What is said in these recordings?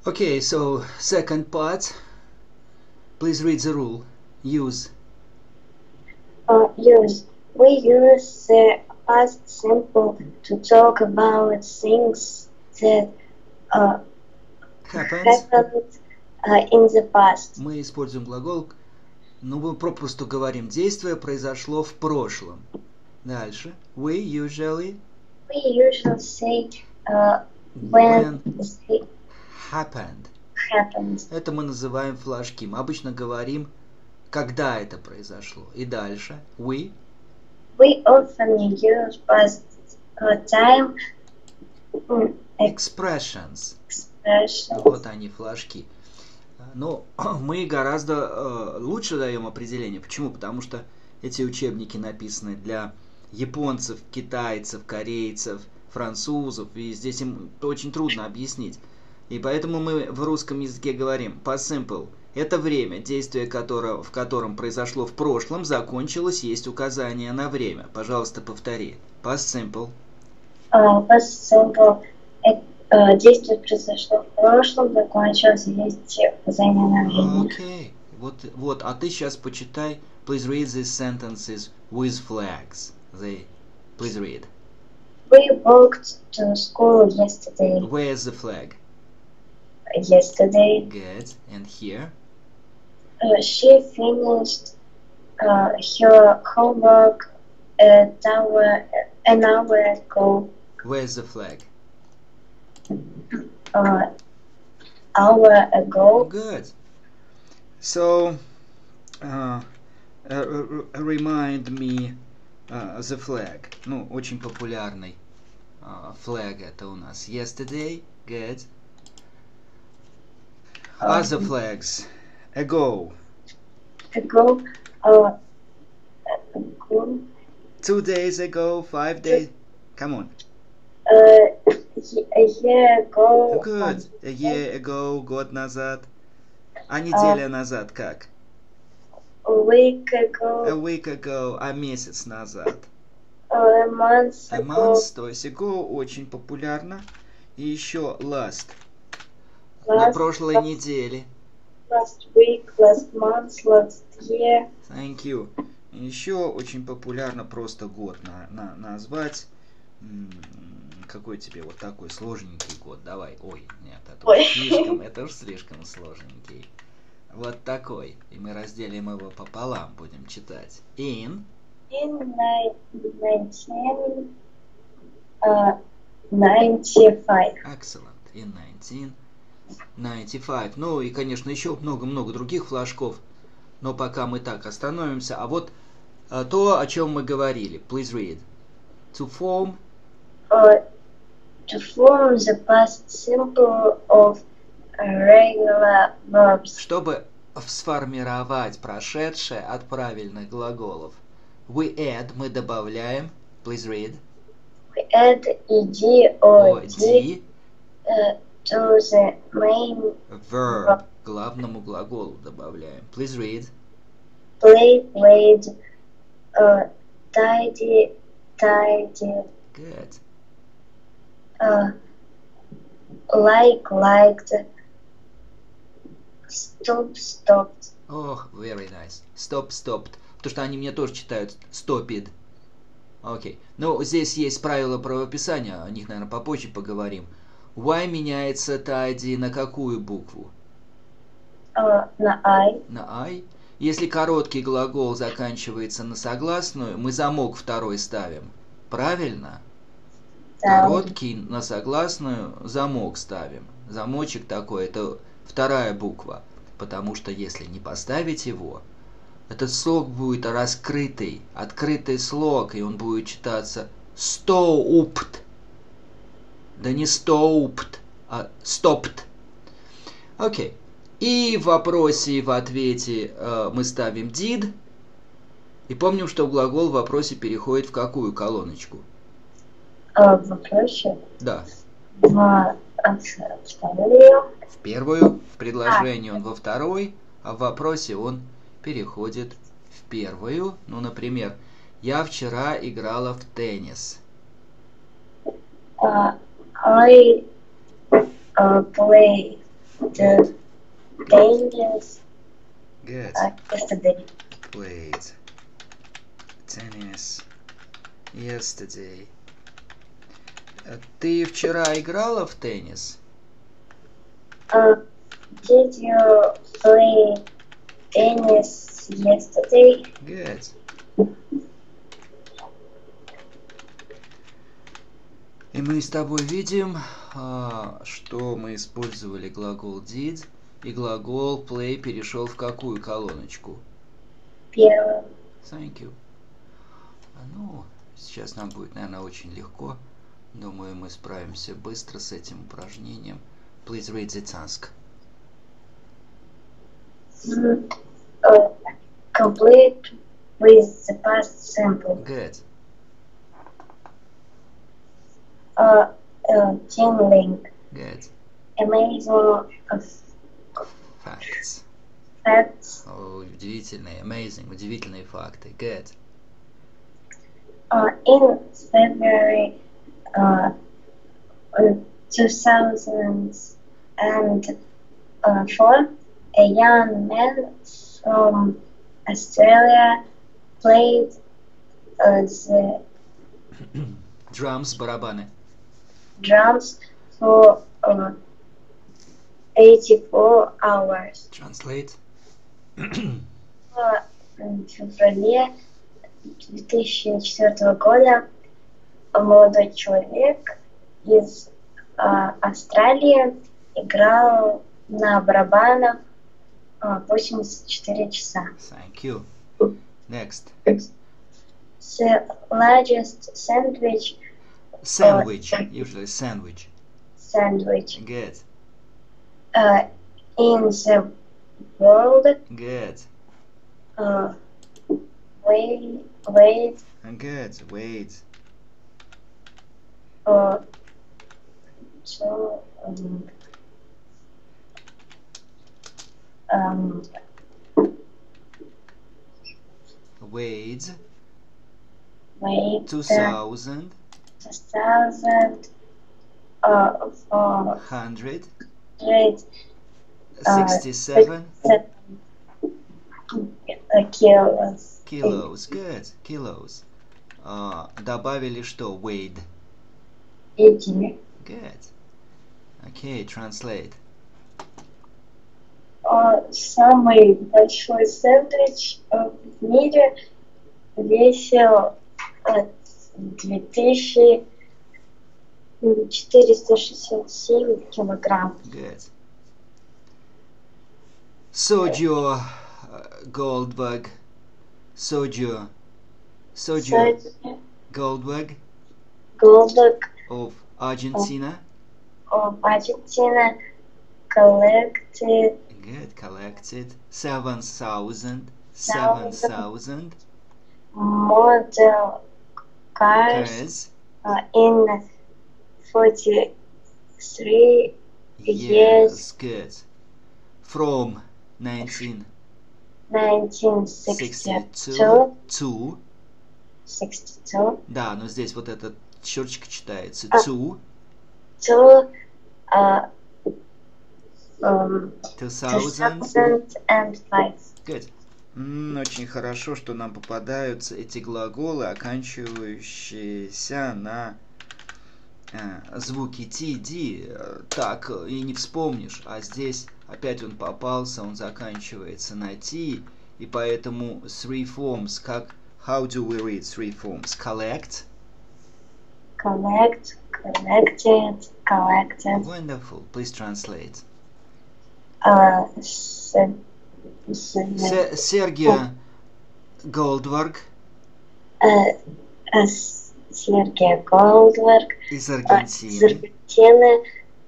Okay, so second part. Please read the rule. Use. Use. We use the past simple to talk about things that Happens. happened in the past. Мы используем глагол, но мы попросту говорим, действие произошло в прошлом. Дальше. We usually say when it happened. happens. Это мы называем флажки. Мы обычно говорим, когда это произошло. И дальше. We often use past time expressions. expressions. Вот они, флажки. Но мы гораздо лучше даем определение. Почему? Потому что эти учебники написаны для японцев, китайцев, корейцев, французов. И здесь им очень трудно объяснить. И поэтому мы в русском языке говорим past simple. Это время, действие которого, в котором произошло в прошлом, закончилось, есть указание на время. Пожалуйста, повтори. Past simple. Past simple. Действие произошло в прошлом, закончилось, есть указание на время. Окей. Вот, а ты сейчас почитай. Please read these sentences with flags. Please read. We walked to school yesterday. Where's the flag? Yesterday. Good. And here? She finished her homework an hour ago. Where's the flag? Hour ago. Good. So, remind me the flag. Ну, очень популярный flag это у нас yesterday. Good. Other flags. Ago. Ago. 2 days ago, 5 days. Come on. A year ago. Good. A year ago, год назад. А неделя назад как? A week ago. A week ago, а месяц назад. A month A ago. month, то есть ago очень популярно. И еще last. Last, На прошлой неделе. Last week, last month, last year. Thank you. Еще очень популярно просто год назвать. Какой тебе вот такой сложненький год? Давай. Ой, нет, это уж слишком сложненький. Вот такой. И мы разделим его пополам, будем читать. In 1995. Excellent. In 1995. Ну и, конечно, еще много-много других флажков. Но пока мы так остановимся. А вот то, о чем мы говорили. Please read. To form The past simple of regular verbs. Чтобы сформировать прошедшее от правильных глаголов. We add, мы добавляем. Please read. We add ed or D to the main verb. Главному глаголу добавляем. Please read. Play, played, tidy, tidied. Good. Like, liked, stop, stopped. Oh, very nice. Stop, stopped. Потому что они мне тоже читают stopped. Окей. Ну, здесь есть правила правописания. О них, наверное, попозже поговорим. Why меняется tidy на какую букву? На I. На I. Если короткий глагол заканчивается на согласную, мы замок второй ставим. Правильно? Короткий на согласную замок ставим. Замочек такой, это вторая буква. Потому что если не поставить его, этот слог будет раскрытый, открытый слог, и он будет читаться stopped. Да не stopped, а stopped. Окей. И в вопросе и в ответе мы ставим did. И помним, что глагол в вопросе переходит в какую колоночку? В вопросе? Да. В первую. В предложении он во второй, а в вопросе он переходит в первую. Ну, например, я вчера играла в теннис. I play the tennis Good. yesterday. Played tennis yesterday. Ты вчера играла в теннис? Did you play tennis yesterday? Good. И мы с тобой видим, что мы использовали глагол did, и глагол play перешел в какую колоночку? Первым. Thank you. Ну, сейчас нам будет, наверное, очень легко. Думаю, мы справимся быстро с этим упражнением. Please read the task. Complete with the past simple. Good. Tingling. Good. Amazing Facts. facts. Удивительные, amazing, удивительные факты. Good. In February 2004, a young man from Australia played the Drums, барабаны. drums for 84 hours. Translate. В феврале 2004 года молодой человек из Австралии играл на барабанах 84 часа. Thank you. Next. The largest sandwich Sandwich. Usually sandwich. in Good. the world Good. weighed Good. Wait. so, Weighed weighed 2000 467 kilos. kilos. Good. Kilos. Добавили что? Weighed. Эти. Good. Okay, translate. Самый большой сэндвич в мире весил 2467 килограмм. Good. Sergio Goldberg. Sergio Goldberg Goldberg of Argentina. of Argentina collected Good. Collected 7,000 model cars cars. in 43 years. Good. From 1962 to. 62 Да, но здесь вот эта черточка читается. to 2005. Good. Очень хорошо, что нам попадаются эти глаголы, оканчивающиеся на звуки T, D. Так и не вспомнишь. А здесь опять он попался, он заканчивается на T. И поэтому three forms, как how do we read three forms? Collect. Collected. Wonderful. Please translate. Сергей Голдберг Сергей Голдберг из из Аргентины Аргентины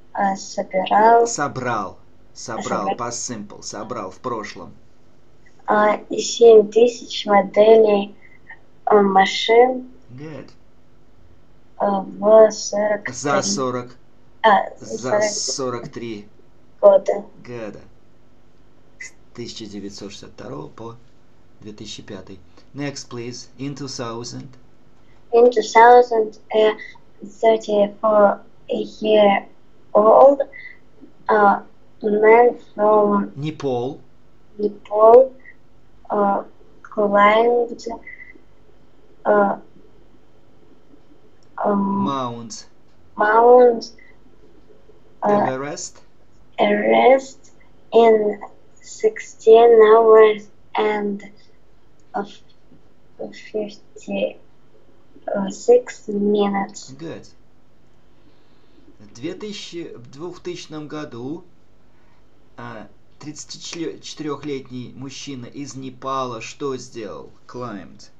собрал past simple, собрал в прошлом 7000 моделей машин Good. в 43 за 43 года. года с 1962 по 2005. Next, please. In 2000. In 2000, a 34-year-old man from Nepal. Nepal climbed uh, Mount Mount Everest. Everest in 16 hours and 56 minutes. Good. В 2000 году 34-летний мужчина из Непала что сделал? Climbed.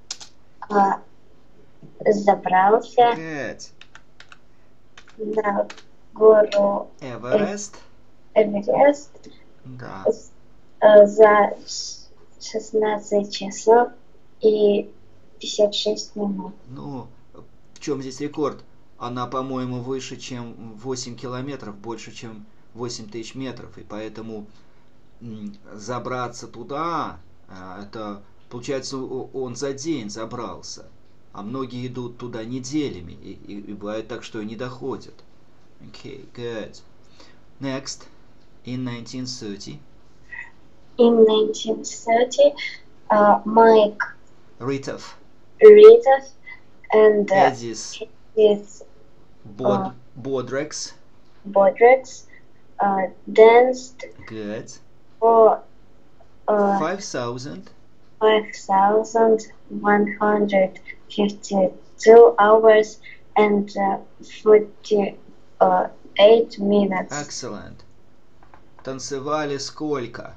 Забрался Good. на гору Эверест. Эверест Да. за 16 часов и 56 минут. Ну, в чем здесь рекорд? Она, по-моему, выше, чем 8 километров, больше, чем 8000 метров. И поэтому забраться туда, это, получается, он за день забрался. А многие идут туда неделями. И бывает так, что и не доходят. Okay, good. Next, in 1930. In 1930, Mike Ritov. and Edis his Bodrex. Danced Good. for 5,000. 5,152 hours and 48 minutes. Excellent. Танцевали сколько?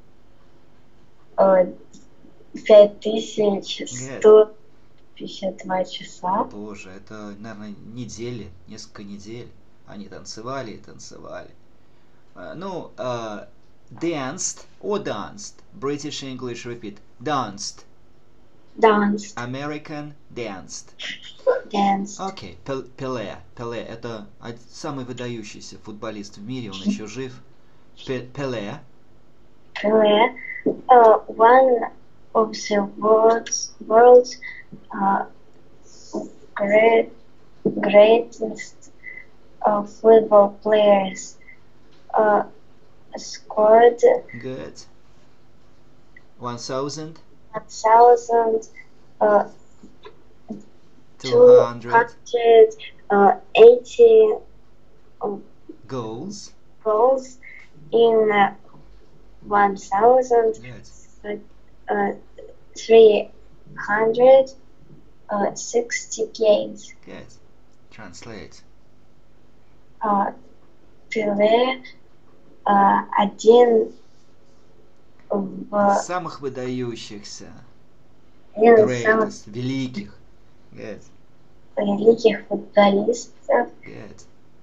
5152 часа. Боже, это, наверное, недели, несколько недель. Они танцевали и танцевали. Ну, danced or danced? British English repeat. Danced. American danced. Окей, Пеле. Пеле это самый выдающийся футболист в мире, он еще жив. Пеле. One of the world's greatest football players scored Good. 1,000. 280 goals in 1,360 games. Good. Translate. Пеле один Самых выдающихся. самых Великих. Good. великих футболистов Good.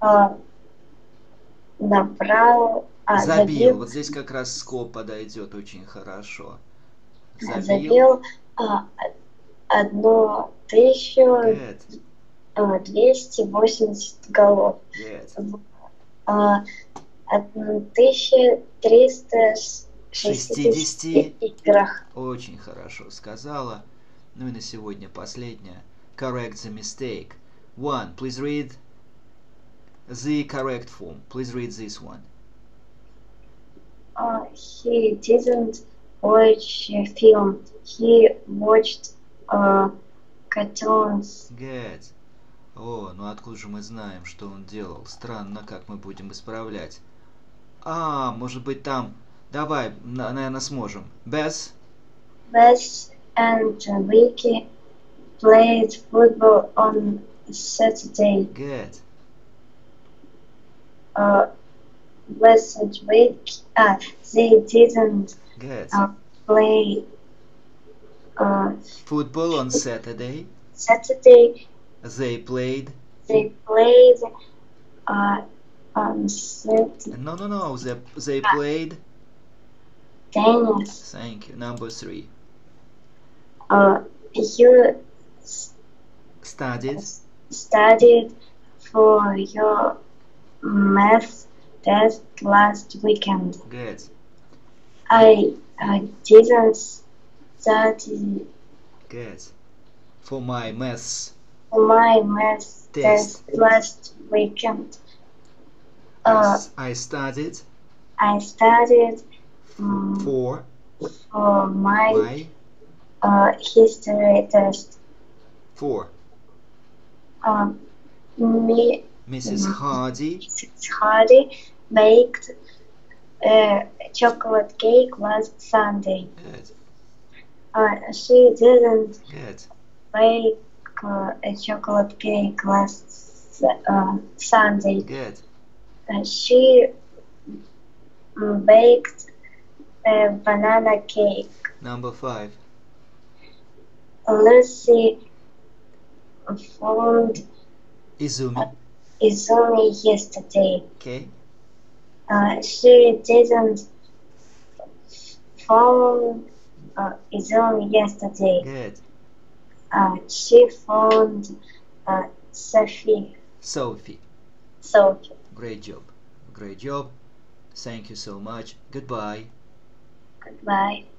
набрал, Забил. Вот здесь как раз скоб подойдет очень хорошо. забил 1280 голов. Good. 1360 играх. Очень хорошо сказала. Ну и на сегодня последняя. Correct the mistake. 1. Please read the correct form. Please read this one. He didn't watch a film. He watched cartoons. Good. О, ну откуда же мы знаем, что он делал? Странно, как мы будем исправлять. Может быть там... Давай, наверное, сможем. Bess and Vicky played football on Saturday. Good. Bess and Vicky, they didn't Good. play Football on Saturday. Saturday. They played... They played on Saturday. No. They played... Tennis. Thank you. Number 3. You Studied for your math test last weekend. Good. I didn't study Good. For my math test last weekend. I studied I studied For my history test. For Me, Mrs. Hardy. Mrs. Hardy baked a chocolate cake last Sunday. Good. She didn't Good. bake a chocolate cake last Sunday. Good. She baked a banana cake. Number 5. Lucy found Izumi. Izumi yesterday. Okay. She didn't found Izumi yesterday. Good. She found Sophie. Sophie. Great job. Great job. Thank you so much. Goodbye. Goodbye.